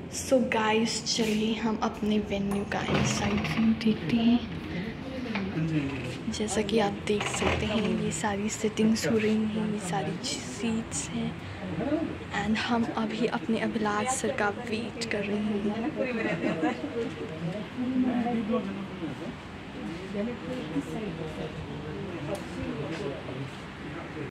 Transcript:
So guys चलिए हम अपने वेन्यू का इनसाइड व्यू देखते हैं। जैसा कि आप देख सकते हैं ये सारी सेटिंग्स हो रही हैं, ये सारी सीट्स हैं एंड हम अभी अपने अभिलाष सर का वेट कर रहे हैं।